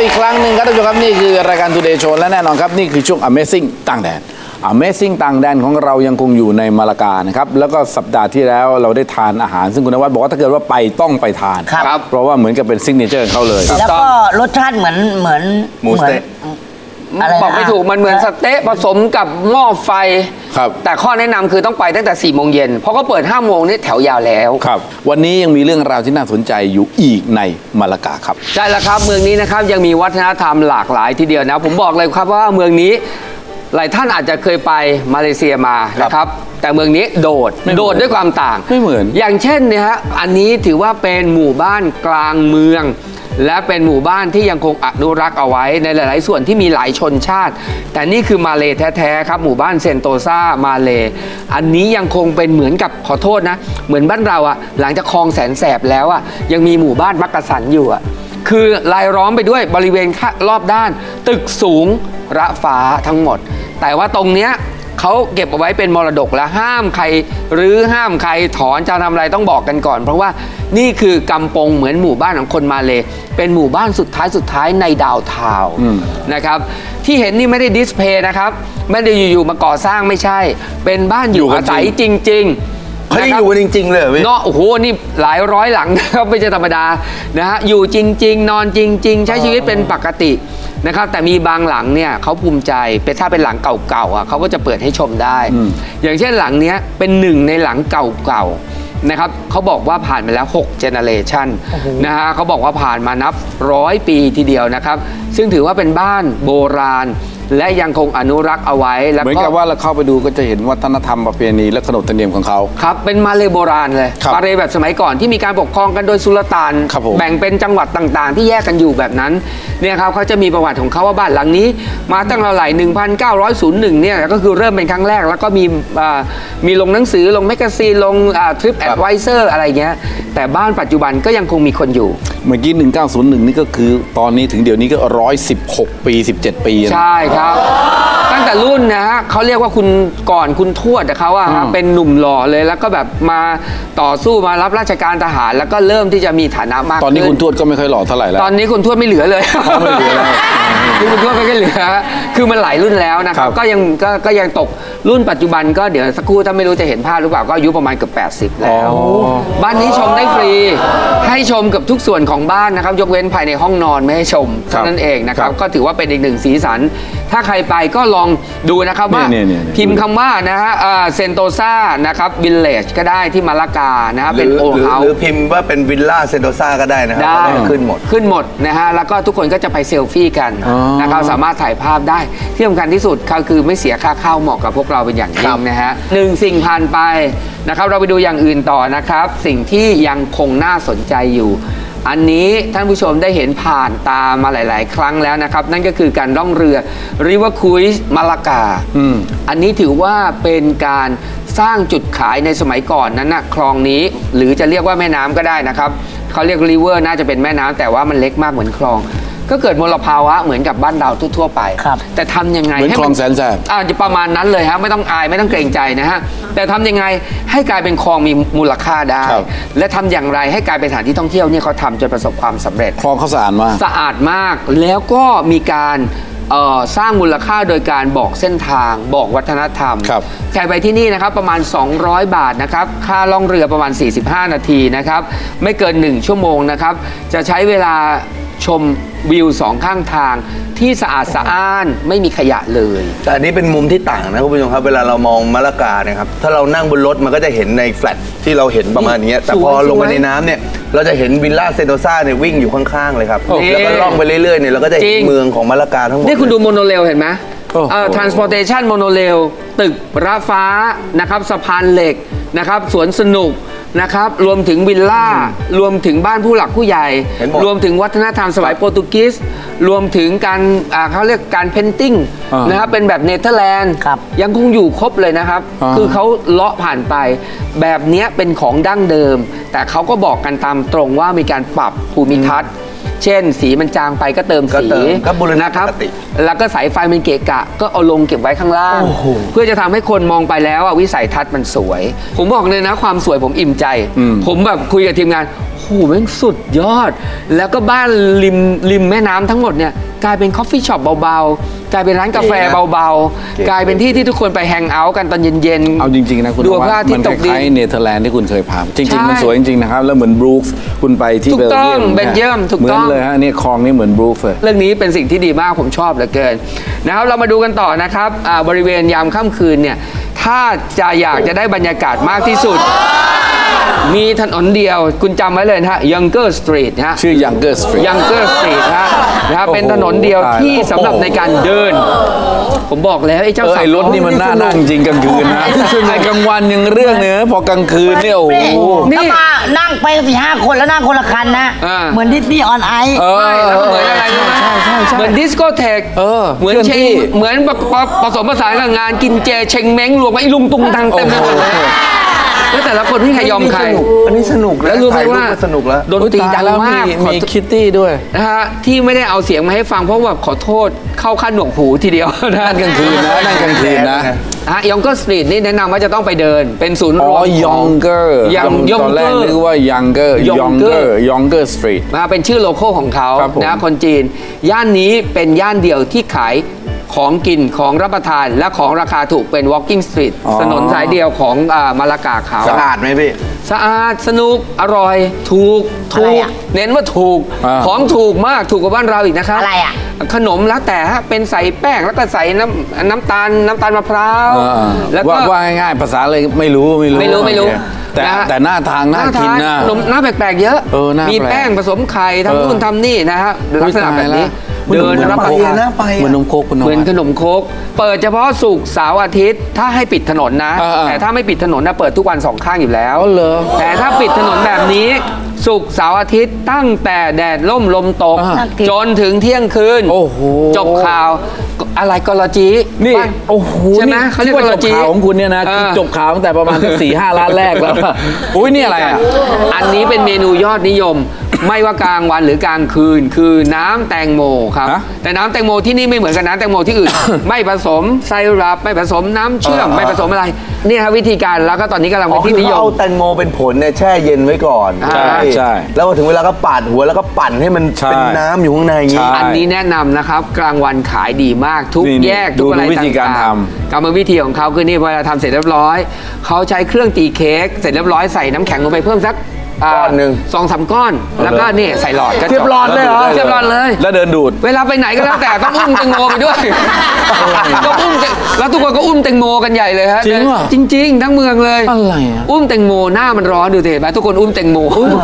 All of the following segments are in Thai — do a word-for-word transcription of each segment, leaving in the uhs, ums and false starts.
อีกครั้งหนึ่งครับท่านผู้ชมครับนี่คือรายการ Today Show และแน่นอนครับนี่คือช่วง Amazing ต่างแดน Amazing ต่างแดนของเรายังคงอยู่ในมาลากานะครับแล้วก็สัปดาห์ที่แล้วเราได้ทานอาหารซึ่งคุณนวัดบอกว่าถ้าเกิดว่าไปต้องไปทานครับเพราะว่าเหมือนกับเป็นซิกเนเจอร์เขาเลยแล้วก็รสชาติเหมือนเหมือนหมูสเต๊ะบอกไม่ถูกมันเหมือนสเต๊ะผสมกับหม้อไฟครับแต่ข้อแนะนำคือต้องไปตั้งแต่สี่โมงเย็นเพราะเขาเปิดห้าโมงนี่แถวยาวแล้วครับวันนี้ยังมีเรื่องราวที่น่าสนใจอยู่อีกในมาลากาครับใช่แล้วครับเมืองนี้นะครับยังมีวัฒนธรรมหลากหลายทีเดียวนะผมบอกเลยครับว่าเมืองนี้หลายท่านอาจจะเคยไปมาเลเซียมานะครับแต่เมืองนี้โดดโดดด้วยความต่างไม่เหมือนอย่างเช่นเนี่ยฮะอันนี้ถือว่าเป็นหมู่บ้านกลางเมืองและเป็นหมู่บ้านที่ยังคงอนุรักษ์เอาไว้ในหลายๆส่วนที่มีหลายชนชาติแต่นี่คือมาเลแท้ๆครับหมู่บ้านเซนโตซามาเลอันนี้ยังคงเป็นเหมือนกับขอโทษนะเหมือนบ้านเราอะหลังจากคลองแสนแสบแล้วอะยังมีหมู่บ้านมักกะสันอยู่อะคือรายล้อมไปด้วยบริเวณรอบด้านตึกสูงระฟ้าทั้งหมดแต่ว่าตรงเนี้ยเขาเก็บเอาไว้เป็นมรดกและห้ามใครหรือห้ามใครถอนจะทำอะไรต้องบอกกันก่อนเพราะว่านี่คือกำปงเหมือนหมู่บ้านของคนมาเลเป็นหมู่บ้านสุดท้ายสุดท้ายในดาวทาวน์นะครับที่เห็นนี่ไม่ได้ดิสเพลย์นะครับไม่ได้อยู่ๆมาก่อสร้างไม่ใช่เป็นบ้านอยู่อาศัยจริงๆเขาอยู่กันจริงๆเลยเนาะโอ้โหนี่หลายร้อยหลังนะครับไม่ใช่ธรรมดานะฮะอยู่จริงๆนอนจริงๆใช้ชีวิตเป็นปกตินะครับแต่มีบางหลังเนี่ยเขาภูมิใจเป็นถ้าเป็นหลังเก่าๆอ่ะเขาก็จะเปิดให้ชมได้อย่างเช่นหลังเนี้ยเป็นหนึ่งในหลังเก่าๆนะครับเขาบอกว่าผ่านมาแล้วหกเจเนเรชันนะฮะเขาบอกว่าผ่านมานับร้อยปีทีเดียวนะครับซึ่งถือว่าเป็นบ้านโบราณและยังคงอนุรักษ์เอาไว้แล้วก็เหมือนกับว่าเราเข้าไปดูก็จะเห็นวัฒนธรรมประเพณีและขนบธรรมเนียมของเขาครับเป็นมาเลโบราณเลยมาเลแบบสมัยก่อนที่มีการปกครองกันโดยสุลต่านแบ่งเป็นจังหวัดต่างๆที่แยกกันอยู่แบบนั้นเนี่ยครับเขาจะมีประวัติของเขาว่าบ้านหลังนี้มาตั้งแต่ไหร่หนึ่งพันเก้าร้อยหนึ่งเนี่ยก็คือเริ่มเป็นครั้งแรกแล้วก็มีมีลงหนังสือลงแมกกาซีนลงทริปแอดไวเซอร์อะไรเงี้ยแต่บ้านปัจจุบันก็ยังคงมีคนอยู่เมื่อกี้หนึ่งพันเก้าร้อยหนึ่งนี่ก็คือตอนนี้ถึงเดี๋ยวนี้ก็หนึ่งร้อยสิบหกปีสิบเจ็ดปีใช่ครับตั้งแต่รุ่นนะฮะเขาเรียกว่าคุณก่อนคุณทวดเขาอะเป็นหนุ่มหล่อเลยแล้วก็แบบมาต่อสู้มารับราชการทหารแล้วก็เริ่มที่จะมีฐานะมากตอนนี้คุณทวดก็ไม่ค่อยหล่อเท่าไหร่แล้วตอนนี้คุณทวดไม่เหลือเลยไม่เหลือแล้วคุณทวดไม่ค่อยเหลือคือมันหลายรุ่นแล้วนะครับก็ยังก็ยังตกรุ่นปัจจุบันก็เดี๋ยวสักครู่ถ้าไม่รู้จะเห็นภาพหรือเปล่าก็อายุประมาณเกือบแปดสิบแล้วบ้านนี้ชมได้ฟรีให้ชมกับทุกส่วนของบ้านนะครับยกเว้นภายในห้องนอนไม่ให้ชมเท่านั้นเองนะครับก็ถือว่าเป็นอีกหนึ่งสีสันถ้าใครไปก็ลองดูนะครับว่าพิมพ์คำว่านะฮะเซนโตซานะครับวิลเลจก็ได้ที่มาลากานะฮะเป็นโอเฮาส์หรือพิมพ์ว่าเป็นวิลล่าเซนโตซาก็ได้นะครับขึ้นหมดขึ้นหมดนะฮะแล้วก็ทุกคนก็จะไปเซลฟี่กันนะครับสามารถถ่ายภาพได้ที่สำคัญที่สุดก็คือไม่เสียค่าเข้าเหมาะกับพวกเราเป็นอย่างยิ่งนะฮะหนึ่งสิ่งผ่านไปนะครับเราไปดูอย่างอื่นต่อนะครับสิ่งที่ยังคงน่าสนใจอยู่อันนี้ท่านผู้ชมได้เห็นผ่านตามาหลายๆครั้งแล้วนะครับนั่นก็คือการล่องเรือ River Cruise มาลากาอันนี้ถือว่าเป็นการสร้างจุดขายในสมัยก่อนนั้นนะคลองนี้หรือจะเรียกว่าแม่น้ำก็ได้นะครับเขาเรียก River น่าจะเป็นแม่น้ำแต่ว่ามันเล็กมากเหมือนคลองก็เกิดมลภาวะเหมือนกับบ้านเราทั่วๆไปแต่ทำยังไงเหมือนคลองแสนแสบอ่าจะประมาณนั้นเลยฮะไม่ต้องอายไม่ต้องเกรงใจนะฮะแต่ทำยังไงให้กลายเป็นคลองมีมูลค่าได้และทำอย่างไรให้กลายเป็นสถานที่ท่องเที่ยวเนี่ยเขาทำจนประสบความสำเร็จคลองเขาสะอาดมากสะอาดมากแล้วก็มีการสร้างมูลค่าโดยการบอกเส้นทางบอกวัฒนธรรมใครไปที่นี่นะครับประมาณสองร้อยบาทนะครับค่าล่องเรือประมาณสี่สิบห้านาทีนะครับไม่เกินหนึ่งชั่วโมงนะครับจะใช้เวลาชมวิวสองข้างทางที่สะอาดสะอ้านไม่มีขยะเลยแต่อันนี้เป็นมุมที่ต่างนะคุณผู้ชมครับเวลาเรามองมาลากาเนี่ยครับถ้าเรานั่งบนรถมันก็จะเห็นในแฟลตที่เราเห็นประมาณนี้แต่พอลงไปในน้ำเนี่ยเราจะเห็นวิลล่าเซนโตซาเนี่ยวิ่งอยู่ข้างๆเลยครับแล้วก็ล่องไปเรื่อยๆเนี่ยเราก็จะเห็นเมืองของมาลากาทั้งหมดนี่คุณดูโมโนเรลเห็นไหมเอ่อ transportation โมโนเรลตึกระฟ้านะครับสะพานเหล็กนะครับสวนสนุกนะครับรวมถึงวิลล่ารวมถึงบ้านผู้หลักผู้ใหญ่รวมถึงวัฒนธรรมสมัยโปรตุเกสรวมถึงการเขาเรียกการเพนติ้งนะครับเป็นแบบเนเธอร์แลนด์ยังคงอยู่ครบเลยนะครับคือเขาเลาะผ่านไปแบบนี้เป็นของดั้งเดิมแต่เขาก็บอกกันตามตรงว่ามีการปรับภูมิทัศน์เช่นสีมันจางไปก็เติมสีนะครับแล้วก็สายไฟมันเกะกะก็เอาลงเก็บไว้ข้างล่างเพื่อจะทำให้คนมองไปแล้ววิสัยทัศน์มันสวยผมบอกเลยนะความสวยผมอิ่มใจผมแบบคุยกับทีมงานโโหแม่งสุดยอด แล้วก็บ้านริมริมแม่น้ำทั้งหมดเนี่ยกลายเป็นคอฟฟี่ช็อปเบาๆกลายเป็นร้านกาแฟเบาๆกลายเป็นที่ที่ทุกคนไปแฮงเอาท์กันตอนเย็นๆเอาจริงๆนะคุณดูนพวัระดอาทิมัตนย์ตกคดิล้ายนๆเนเธอร์แลนด์ที่คุณเคยพาจริงใช่ๆมันสวยจริงๆนะครับแล้วเหมือนบรูคส์คุณไปที่ถูเบกลต้เยีอย งมเบลเยียมถูกเหมืต้ออน งเลยฮะนี่คลองนี่เหมือนบรูคส์เลยเรื่องนี้เป็นสิ่งที่ดีมากผมชอบเหลือเกินนะครับเรามาดูกันต่อนะครับอ่าบริเวณยามค่ำคืนเนี่ยถ้าจะอยากจะได้บรรยากาศมากที่สุด มีถนนเดียวคุณจำไว้เลยนะฮะ Younger Street นะฮะชื่อ Younger Street Younger Street นะฮะนะครับโอ้โหเป็นถนนเดียวที่ตายแล้วสำหรับในการเดิน ผมบอกแล้วไอ้เจ้าเออสาไอ้มรถนี่มันน่านั่งจริงกลางคืนนะไอ้กลางวันยังเรื่องเนื้อะพอกลางคืนเนี่ยโอ้โหนี่ถ้ามานั่งไปสี่ห้าคนแล้วนั่งคนละคันนะอ่าเหมือนดิสนีย์ออนไอซ์เออไม่แล้วเหมือนอะไรรู้ไหมใช่ใช่ใช่เหมือนดิสโกเทคเออเหมือนเคลื่อนเชที่งเหมือนผผสมผสานกับงานกินเจเชงเม้งรวมไอ้ลุงตุงตังเต็มไปหมดเลยแล้วแต่ละคนไม่มีใครยอมใครอันนี้สนุกนะแล้วรู้ไหมถ่ยว่าก็สนุกแล้วดนตรีดังแล้วมากมีมีคิตตี้ด้วยนะฮะที่ไม่ได้เอาเสียงมาให้ฟังเพราะว่าขอโทษเข้าขั้นหนวกหูทีเดียวนะนั่นกลางคืนนะนั่นกลางคืนนะฮะยองเกอร์สตรีทนี่แนะนำว่าจะต้องไปเดินเป็นศูนย์รอ๋วอมของ Younger ยังตอนแรก Younger นึกว่า Younger Younger Younger Younger Street มาเป็นชื่อโลโก้ของเขาครับผมนะคนจีน ย่านนี้เป็นย่านเดียวที่ขายของกินของรับประทานและของราคาถูกเป็น walking street อ๋อถนนสายเดียวของอ่ามาลากาเขาสะอาดไหมพี่สะอาดสนุก อร่อย ถูกอะไรถูกอะเน้นว่าถูกอ่าของถูกมากถูกกว่าบ้านเราอีกนะครับอะไรอะขนมแล้วแต่ฮะเป็นใส่แป้งแล้วก็ใส่น้ำน้ำตาลน้ำตาลมะพร้าวอ่าแล้วก็ว่าว่าง่ายๆภาษาเลยไม่รู้ไม่รู้ไม่รู้ไม่รู้โอเคแต่นะฮะแต่หน้าทางน่ากินนะขนมหน้าแปลกๆเยอะเออหน้ามีแปลกแป้งผสมไข่ทำเออนู่นทำนี่นะฮะลักษณะแบบนี้อุ๊ยเดินเหมือนรับประโคกทานน่าไปอะเหมือนนมโคกคุณนเหมือนวัดขนมโคกเปิดเฉพาะศุกร์เสาร์อาทิตย์ ถ้าให้ปิดถนนนะเออเออแต่ถ้าไม่ปิดถนนนะเปิดทุกวันสองข้างอยู่แล้วอ๋อเหรอแต่ถ้าปิดถนนแบบนี้ศุกร์เสาร์อาทิตย์ตั้งแต่แดดล่มลมตกอ่าจนถึงเที่ยงคืนโอ้โหจบข่าวอะไรกลจีนี่ว่าโอ้โหใช่ไหมนี่เขาเรียกที่ว่กลจีจบข่าวของคุณเนี่ยนะเออคือจบข่าวตั้งแต่ประมาณสักสี่ห้าล้านแรกแล้วอุ้ยนี่อะไรอ่ะอันนี้เป็นเมนูยอดนิยม ไม่ว่ากลางวันหรือกลางคืน คือน้ำแตงโมครับฮะแต่น้ำแตงโมที่นี่ไม่เหมือนกับน้ำแตงโมที่อื่น ไม่ผสมไซรัปไม่ผสมน้ำเชื่อมเออไม่ผสมอะไรนี่ครับวิธีการแล้วก็ตอนนี้กำลังอ๋เป็อน คือที่นิยเขามเอาแตงโมเป็นผลเนี่ยแช่เย็นไว้ก่อนใช่ใช่แล้วพอถึงเวลาก็ปาดหัวแล้วก็ปั่นให้มันใช่เป็นน้ำอยู่ข้างในอย่างนี้ใช่อันนี้แนะนำนะครับ กลางวันขายดีมากทุกนี่แยกทุกอะไรดูวิธีการต่างทๆกรรมวิธีของเขาคือนี่เวลาทำเสร็จเรียบร้อย เขาใช้เครื่องตีเค้กเสร็จเรียบร้อยใส่น้ำแข็งลงไปเพิ่มสักาก้อนหนึ่งสองสามก้อน แล้วก็นี่ใส่หลอดก็จบเทียบหลอดเลยเหรอเทียบหลอดเลยแล้วเดินดูดเวลาไปไหนก็แล้วแต่ต้องอุ้มแตงโมไปด้วยก็อุ้มแตงแล้วทุกคนก็อุ้มแตงโมกันใหญ่เลยฮะจริงเหรอจริง ๆ ทั้งเมืองเลยอะไรอ่ะอุ้มแตงโมหน้ามันร้อนดูสิเห็นไหมทุกคนอุ้มแตงโม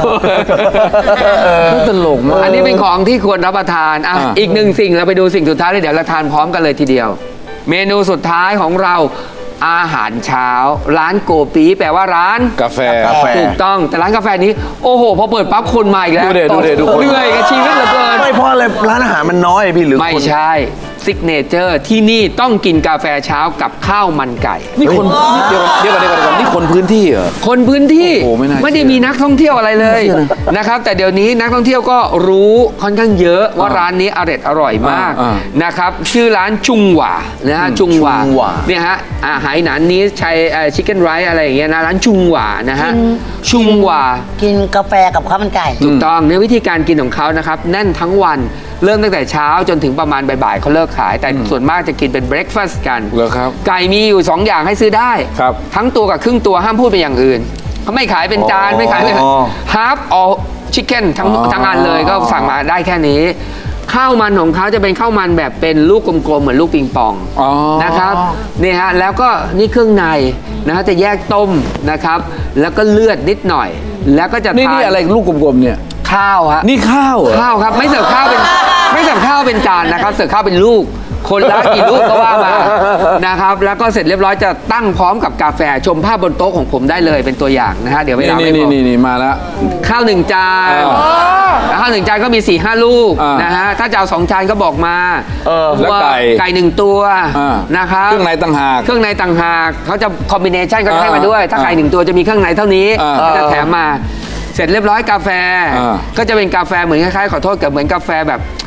น่าตลกมากอันนี้เป็นของที่ควรรับประทานอ่ะอ่ะอีกหนึ่งสิ่งเราไปดูสิ่งสุดท้ายเลยเดี๋ยวเราทานพร้อมกันเลยทีเดียว เมนูสุดท้ายของเราอาหารเช้า ร้านโกปีแปลว่าร้านกาแฟกาแฟถูกต้องแต่ร้านกาแฟนี้โอ้โหพอเปิดปั๊บคนมาอีกแล้วดูดิดูดิดูคนเหนื่อยกับชีวิตเหลือเกินไม่เพราะอะไรร้านอาหารมันน้อยพี่หรือไม่คนใช่ซิกเนเจอร์ที่นี่ต้องกินกาแฟเช้ากับข้าวมันไก่นี่คนนี่เดี๋ยวเดี๋ยวก่อนเดี๋ยวก่อนเดี๋ยวก่อนนี่คนพื้นที่เหรอคนพื้นที่โอ้โหไม่น่าเชื่อได้มีนักท่องเที่ยวอะไรเลยนะครับแต่เดี๋ยวนี้นักท่องเที่ยวก็รู้ค่อนข้างเยอะว่าอ่าร้านนี้อร่อยอร่อยมากอ่าอ่านะครับชื่อร้านจุงหว่านะฮะจุงหว่าจุงหว่าเนี่ยฮะอาหารหนานนี้ใช้ชิคเก้นไรซ์อะไรอย่างเงี้ยนะร้านจุงหว่านะฮะจุงหว่ากินกาแฟกับข้าวมันไก่ถูกต้องในวิธีการกินของเขานะครับแน่นทั้งวันเริ่มตั้งแต่เช้าจนถึงประมาณบ่ายๆเขาเลิกขาย แต่ส่วนมากจะกินเป็นเบรคฟาสต์กันเหรอครับไก่มีอยู่สองอย่างให้ซื้อได้ครับทั้งตัวกับครึ่งตัวห้ามพูดเป็นอย่างอื่นเขาไม่ขายเป็นจานอ๋อไม่ขายเป็น half or chicken ทั้งอ๋อทั้งอันเลยก็สั่งมาได้แค่นี้ ข้าวมันของเขาจะเป็นข้าวมันแบบเป็นลูกกลมๆเหมือนลูกปิงปองอ๋อนะครับนี่ฮะแล้วก็นี่เครื่องในนะฮะจะแยกต้มนะครับแล้วก็เลือดนิดหน่อย แล้วก็จะนี่ทานนี่อะไรลูกกลมๆเนี่ยข้าวฮะนี่ข้าวเหรอข้าวครับไม่เสิร์ฟข้าวเป็นไม่เสิร์ฟข้าวเป็นจานนะครับเสิร์ฟข้าวเป็นลูก คนละกี่ลูกก็ว่ามานะครับแล้วก็เสร็จเรียบร้อยจะตั้งพร้อมกับกาแฟชมภาพบนโต๊ะของผมได้เลยเป็นตัวอย่างนะฮะเดี๋ยวเวนี่ลานี่ไม่พนี่อนี่นี่มาแล้วข้าวหนึ่งจานอ่าข้าวหนึ่งจานก็มี4ี่ห้าลูกอ่านนะฮะถ้าจะเอาสองจานก็บอกมาเออแล้วไก่ไก่หนึ่งตัวอ่านะครับเครื่องในต่างหากเครื่องในต่างหากเขาจะคอมบิเนชันก็จะให้มาด้วย ถ้าอ่าไก่หนึ่งตัวจะมีเครื่องในเท่านี้อ่าก็จะแถมมาเสร็จเรียบร้อยกาแฟอ่าก็จะเป็นกาแฟเหมือนคล้ายๆขอโทษกับเหมือนกาแฟแบบ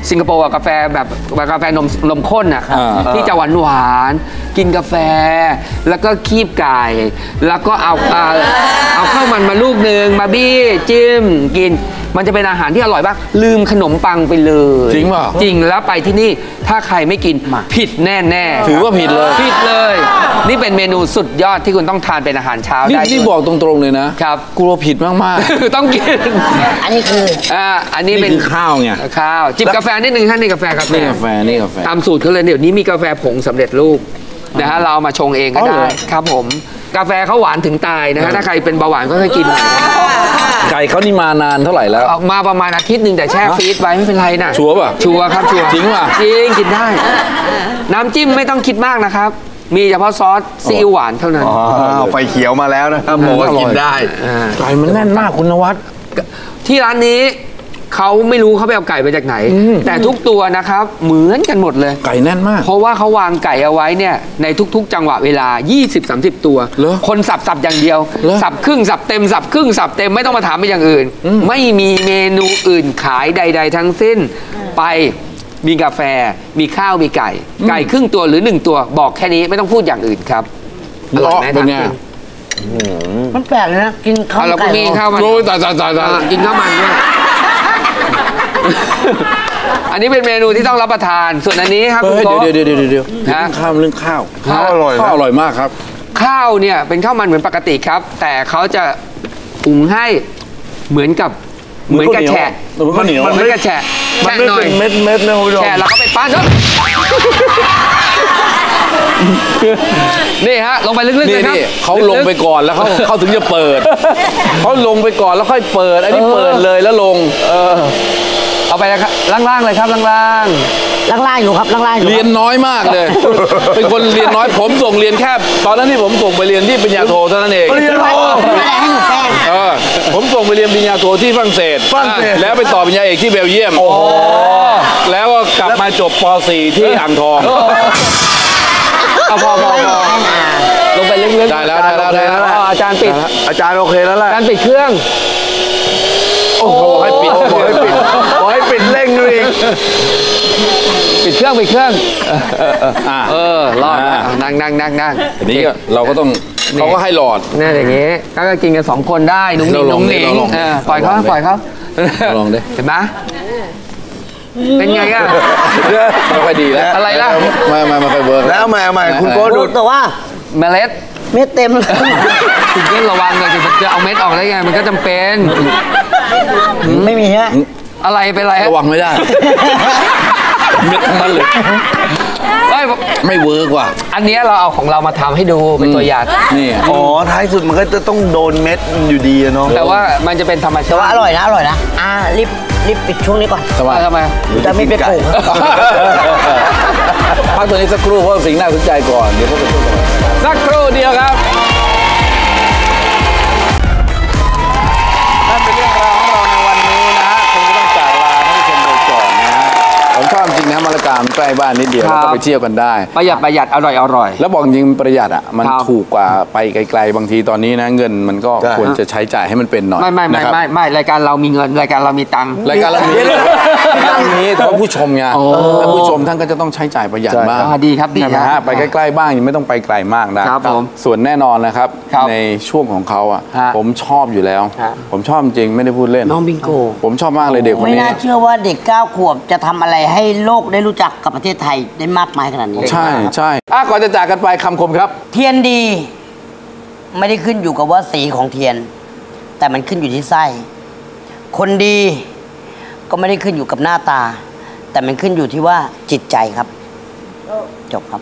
สิงคโปร์อะกาแฟแบบแบบกาแฟนมนมข้นอ่ะอ่าที่จะหวานหวานๆกินกาแฟ แล้วก็คีบไก่ แล้วก็เอาเอาเอาข้าวมันมาลูกหนึ่งมาบี้จิ้มกิน มันจะเป็นอาหารที่อร่อยมากลืมขนมปังไปเลยจริงเปล่าจริงแล้วไปที่นี่ถ้าใครไม่กินผิดแน่แน่ๆถือว่าผิดเลยผิดเลย นี่เป็นเมนูสุดยอดที่คุณต้องทานเป็นอาหารเช้านี่ได้นี่บอกตรงๆเลยนะครับ กลัวผิดมากต้องกินอันนี้คืออ่าอันๆนี้นี่เป็นคือข้าวไงข้าวจิบกาแฟนิดนึงท่านนี่กาแฟกาแฟนี่กาแฟนี่กาแฟตามสูตรเขาเลยเดี๋ยวนี้มีกาแฟผงสำเร็จรูปนะฮะเราเอามาชงเองก็อ๋อเหรได้อครับผมกาแฟเขาหวานถึงตายนะฮะถ้าใครเป็นเบาหวานก็ค่อยกินหน่อยนะไก่เขานี่มานานเท่าไหร่แล้วออกมาประมาณอาทิตย์หนึ่งแต่แช่ฟรีซไว้ไม่เป็นไรนะชัวร์ป่ะชัวร์ครับชัวร์จริงป่ะจริงกินได้ น้ำจิ้มไม่ต้องคิดมากนะครับ มีเฉพาะซอสซีอิ๊วหวานเท่านั้นอ๋อไฟเขียวมาแล้วนะครับบอกว่ากินได้าไก่มันแน่นมากคุณนวัดที่ร้านนี้เขาไม่รู้เขาไปเอาไก่มาจากไหน แต่ทุกตัวนะครับเหมือนกันหมดเลยไก่แน่นมากเพราะว่าเขาวางไก่เอาไว้เนี่ยในทุกๆ จังหวะเวลา ยี่สิบสามสิบ ตัวเหรอคนสับสับอย่างเดียวเหรอสับครึ่งสับเต็มสับครึ่งสับเต็มไม่ต้องมาถามไปอย่างอื่น ไม่มีเมนูอื่นขายใด ๆ ทั้งสิ้น ไปมีกาแฟ มีข้าวมีไก่ ไก่ครึ่งตัวหรือหนึ่งตัวบอกแค่นี้ไม่ต้องพูดอย่างอื่นครับอร่อยไหมเป็นไงทานมันแปลกเลยนะ กินข้าวเอาเราก็ไก่มีข้าวมันโอ้ยตายตายตายตายอ่ากินข้าวมันด้วย อันนี้เป็นเมนูที่ต้องรับประทาน ส่วนอันนี้ครับคุณเฮ้ยโก้เดี๋ยวเดี๋ยวเดี๋ยวเดี๋ยวฮะข้าวเรื่องข้าวข้าวอร่อยนะข้าวอร่อยมากครับข้าวเนี่ยเป็นข้าวมันเหมือนปกติครับ แต่เขาจะหุงให้เหมือนกับเหมือนกับแฉะเหมือนข้าวเหนียวเหมือนกับแฉะมันแฉะไม่หน่อเป็ยนเม็ดเม็ดๆนะคุณผู้ชมแฉะแล้วก็ไปปั้นเนอะนี่ฮะลงไปลึกๆนี่เลยครับนี่เขาลงไปก่อนแล้วเขาเขาถึงจะเปิด เขาลงไปก่อนแล้วค่อยเปิด อันนี้เปิดเลยแล้วลง เออเอาไปนะครับล่างๆเลยครับล่างล่างๆอยู่ครับล่างๆอยู่เรียนน้อยมากเลย เป็นคนเรียนน้อยผมส่งเรียนแค่ตอนนั้นที่ผมส่งไปเรียนที่ปริญญาโทเท่านั้นเองปริญญาโทอะไรให้หนูแป้งเออผมส่งไปเรียนปริญญาโทที่ฝรั่งเศสฝรั่งเศสแล้วไปต่อปริญญาเอกที่เบลเยียมแล้วก็กลับมาจบป .สี่ ที่อ่างทองๆเอาพอพอพอลงไปลึกๆได้แล้วได้แล้วได้แล้วอ๋ออาจารย์ปิดอาจารย์โอเคแล้วแหละอาจารย์ปิดเครื่องโอ้โหให้ปิดบอกให้ปิดบอกให้ปิดเร่งด้วยอีกปิดเครื่องปิดเครื่องอ่าเออรอดแล้วอ่านั่งนั่งนั่งนั่งอันนี้ก็เราก็ต้องเขาก็ให้หลอดนี่อย่างงี้ก็กินกันสองคนได้นุ่งหนิงเราลองนุ่งหนิดิงเราลองเออปล่อยเขาเราลองดิปล่อยเขาลองดิเห็นไหมเป็นไงอ่ะไม่ค่อยดีแล้วอะไรล่ะไม่ไม่ไม่ค่อยเวิร์กแล้วใหม่ใหม่คุณโก้ดูรู้แต่ว่าเมล็ดเม็ดเต็มเลยคุณก็ระวังเลยถึงจะเอาเม็ดออกได้ไงมันก็จำเป็นไม่มีฮะอะไรเป็นไรฮะระวังไม่ได้เม็ดทั้งนั้นเลยไม่ไม่เวิร์กว่ะอันเนี้ยเราเอาของเรามาทำให้ดูเป็นตัวอย่างนี่อ๋อท้ายสุดมันก็จะต้องโดนเม็ดอยู่ดีอะเนาะแต่ว่ามันจะเป็นธรรมแต่ชาว่าติอร่อยนะอร่อยนะอ่ารีบรีบปิดช่วงนี้ก่อนทำไมทำไมจะไม่ไปปลูกพักตัวนี้สักครู่เพราะสิ่งน่าสนใจก่อน เดี๋ยวพวกเราสักครู่เดียวครับนั่นเป็นเรื่องราวของเราในวันนี้นะฮะคงจะต้องจากลาท่านผู้ชมไปก่อนนะฮะผมชอบจริงนะมะละกามันใกล้บ้านนิดเดียวแล้วก็ไปเที่ยวกันได้ประหยัดประหยัดอร่อยอร่อยแล้วบอกจริงๆประหยัดอ่ะมันครับถูกกว่าไปไกลๆบางทีตอนนี้นะเงินมันก็ใช่ควรจะใช้จ่ายให้มันเป็นหน่อยไม่ไม่ไม่นะครับไม่ไม่รายการเรามีเงินรายการเรามีตังค์รายการเรามีรายการนี้แต่ว่าผู้ชมไงโอ้แล้วผู้ชมท่านก็จะต้องใช้จ่ายประหยัดบ้างอ่าดีครับดีใช่ไหมครัฮะบไปใกล้ๆบ้างยังไม่ต้องไปไกลมากนะครับผมส่วนแน่นอนนะครับครับในช่วงของเขาอ่ะฮะผมชอบอยู่แล้วฮะผมชอบจริงไม่ได้พูดเล่นน้องบิงโกผมชอบมากเลยเด็กคนไม่นี้น่าเชื่อว่าเด็กเก้าขวบจะทำอะไรให้โลกได้รู้จักกับประเทศไทยได้มากมายขนาดนี้ใช่ใช่อ่ะก่อนจะจากกันไปคำคมครับเทียนดี ไม่ได้ขึ้นอยู่กับว่าสีของเทียน แต่มันขึ้นอยู่ที่ไส้ คนดีก็ไม่ได้ขึ้นอยู่กับหน้าตา แต่มันขึ้นอยู่ที่ว่าจิตใจครับ จบครับ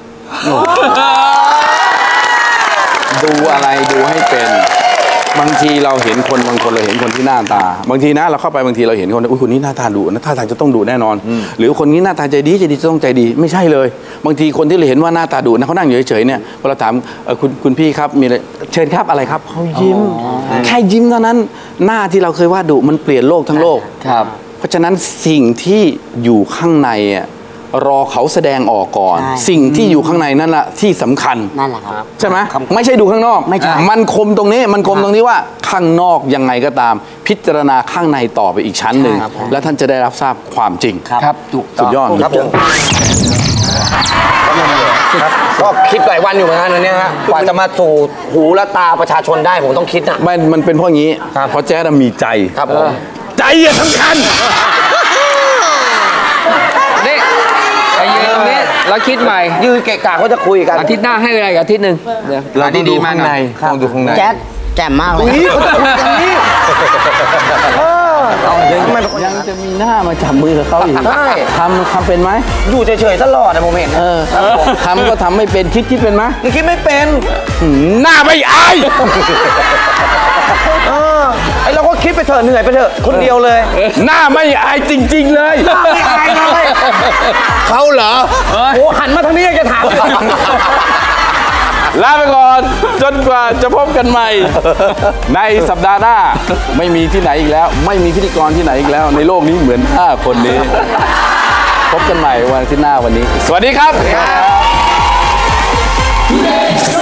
ดูอะไรดูให้เป็น บางทีเราเห็นคนบางคนเราเห็นคนที่หน้าตา บางทีนะเราเข้าไปบางทีเราเห็นคนอุ้ยคนนี้หน้าตาดุนะท่าทางจะต้องดุแน่นอน หรือคนนี้หน้าตาใจดีใจดีจะต้องใจดีไม่ใช่เลย บางทีคนที่เราเห็นว่าหน้าตาดุนะเขานั่งอยู่เฉยๆเนี่ยพอเราถามเอ่อคุณคุณพี่ครับมีอะไรเชิญครับอะไรครับเขายิ้มแค่ยิ้มเท่านั้นหน้าที่เราเคยว่าดุมันเปลี่ยนโลกทั้งโลกครับเพราะฉะนั้นสิ่งที่อยู่ข้างในอ่ะรอเขาแสดงออกก่อนใช่สิ่งที่อยู่ข้างในนั่นแหละที่สำคัญนั่นแหละครับใช่ไหมครับไม่ใช่ดูข้างนอกไม่ใช่มันคมตรงนี้มันคมตรงนี้ว่าข้างนอกยังไงก็ตาม พิจารณาข้างในต่อไปอีกชั้นหนึ่งใช่ครับผมแล้วท่านจะได้รับทราบความจริงครับถูกสุดยอดครับผมก็คิดหลายวันอยู่เหมือนกันนะเนี่ยฮะกว่าจะมาสู่หูและตาประชาชนได้ผมต้องคิดนะมันมันเป็นเพราะอย่างนี้ครับเพราะแจ๊ดมีใจครับผมใจอะสำคัญนี่ไปยืนตรงนี้แล้วคิดใหม่ยืนเกะกะก็จะคุยกันอาทิตย์หน้าให้เวลาอีกอาทิตย์หนึ่งเดี๋ยวเราต้องดูๆมาข้างหน่ในอยต้องดูข้างในแจ๊ดแจ่มมากเลยนี่เขาจะคุยกันนี่ยังจะมีหน้ามาจับมือกับเขาอีกใช่ทำทำเป็นไหมอยู่เฉยๆตลอดนะผมเห็นเออทำก็ทำไม่เป็นคิดคิดเป็นไหมนี่คิดไม่เป็นหืมหน้าไม่อายเออไอเราก็คิดไปเถอะเหนื่อยไปเถอะคนเดียวเลยหน้าไม่อายจริง ๆ เลยไม่อายเลยเขาเหรอโอ้หันมาทางนี้ยังจะถามเลยลาไปก่อน จนกว่าจะพบกันใหม่ ในสัปดาห์หน้า ไม่มีที่ไหนอีกแล้ว ไม่มีพิธีกรที่ไหนอีกแล้ว ในโลกนี้เหมือนห้าคนนี้ พบกันใหม่วันอาที่หน้าวันนี้ สวัสดีครับ